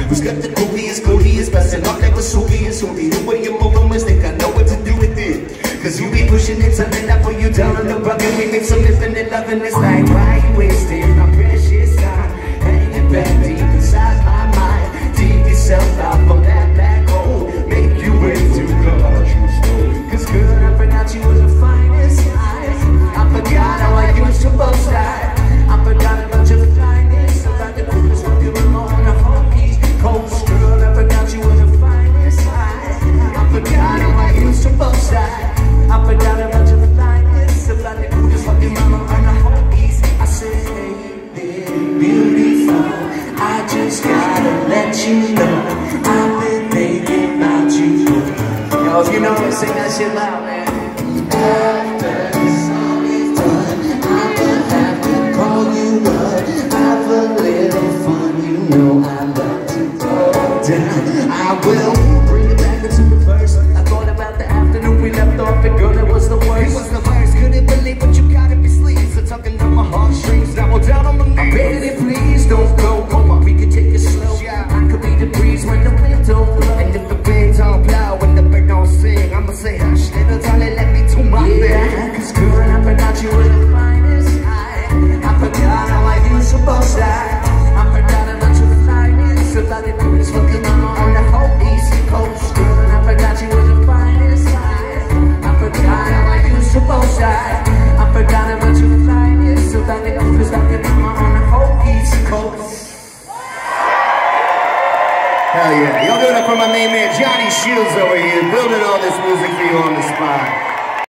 Who's got the coolest, passing off like a Soviet. So be the way you move them, think I know what to do with it. Cause you be pushing it, something I put you down on the bucket. We make some living and loving this like, why you wasting my precious time? Hanging back deep inside my mind. Dig yourself out from that black hole. Make you way too large. Cause girl, I forgot you was the finest eyes. I forgot how I used to boast that. I forgot about your finest, about the coolest one you were on the whole East Coast. Girl, I forgot you was the finest eyes. I forgot how I used to boast that. I forgot about your finest, about the coolest one you were on the whole East. I said, hey, beautiful, I just gotta let you know I've been thinking about you. Yo, if you know it, sing that shit loud, man. After the song is done, I will have to call you up. Have a little fun, you know I love to go down. I will bring it back into the verse. I thought about the afternoon we left off, and girl, it was the worst. It was the worst, couldn't believe, but you gotta be sleep. So tucking on my heartstrings, now I'm down on my knees. I'm begging it, please don't go. Come on, we can take it slow. I could be the breeze when the wind don't blow. And if the wind don't blow, when the bird don't sing, I'ma say hush, little darling, let me do my thing. Cause girl, I forgot you were the finest. I forgot how I used to boast that. I forgot about your finest, about the coolest fucking mama on the whole East Coast. Girl, I forgot you were the finest. I forgot how I used to boast that. I forgot about your finest, about the coolest fucking mama on the whole East Coast. Hell yeah. Y'all doing it for my main man Johnny Shields over here, building all this music for you on the spot.